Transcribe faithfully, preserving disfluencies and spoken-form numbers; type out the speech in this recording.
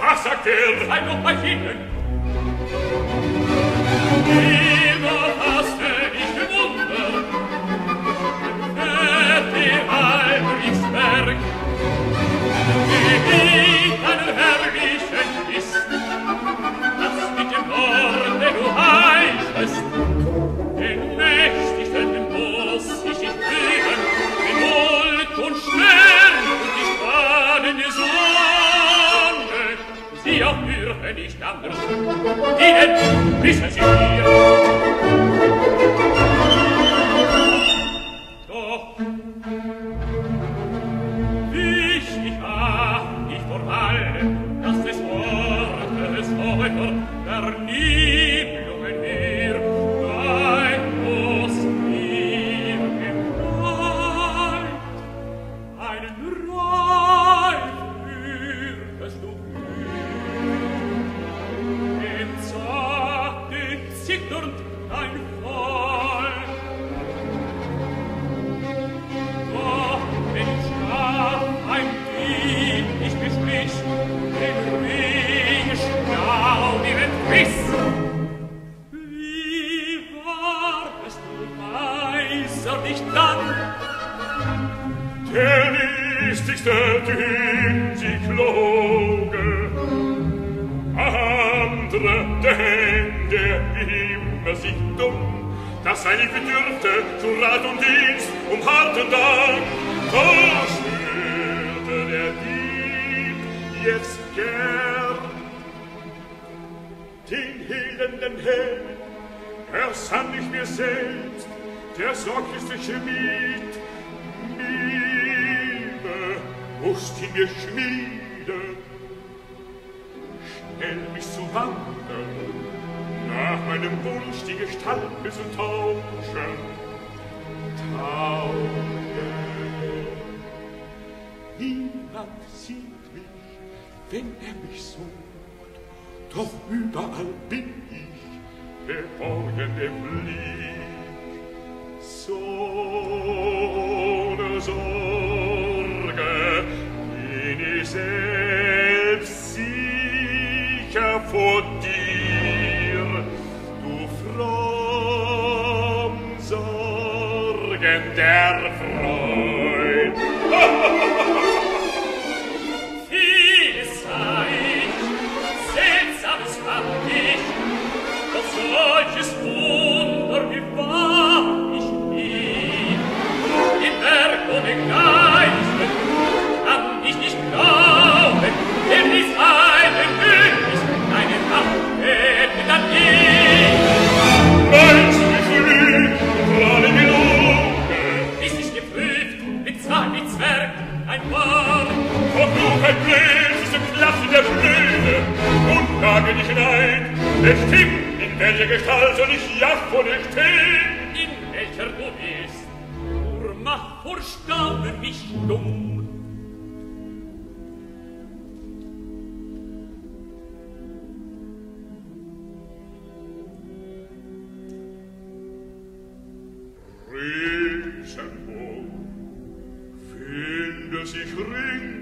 Was sagt er? Sei doch bei Ihnen. Immer hast du dich gewundert, wer dir Heinrichsberg, wie deiner herrlichen ist, dass mit dem Worte du heißest, den mächtigsten muss ich dich bringen, den Mond und Stern und die Fahnen der Sonne, sie auch hören nicht anders, ihnen wissen sie mir. Doch, wichtig war ich vor allem, dass des Wortes Häufer der Niblungen mir ein Los mir gefällt, einen Reif führtest du den zarten zitternd dein Fall. Doch wenn ich schlaf ein Dieb ich beschlich, den Ring schlau dir entriss. Wie warst du weiser dich dann? Der listigste Ding sich loge, andere denn der immer sich dumm, dass seine Bedürfte zu Rat und Dienst um harten Dank, so schwörte der Dieb jetzt gern den elenden Held, er sann ich mir selbst, der sorgliche Schmied, Mime musst ihn mir schmieden, schnell mich zu wandern, nach meinem Wunsch die Gestalt zu tauschen. Tauge, niemand sieht mich, wenn er mich sucht, doch überall bin ich, verborgen im Blick. So ohne Sorge bin ich selbst sicher vor dir, du fromm sorgender Freund. Vieles sah ich, Seltsames fand ich, doch solches Wunder gewahr ich nie. Im Werk ohne Geiste kann ich nicht glauben, denn dies eine Höchst, eine Nacht hätte dann ich. Meinst du mich lügt, gerade gelogen? Ist ich geprüft, mit Zahn, mit Zwerg, ein Mann. Doch du kein Blöd, im Klasse der Blöde, und lage dich hinein, bestimmt, in welcher Gestalt soll ich ja vor dir stehen? In welcher du bist, nur mach vor Staunen mich dumm. Riesenburg, finde sich Ring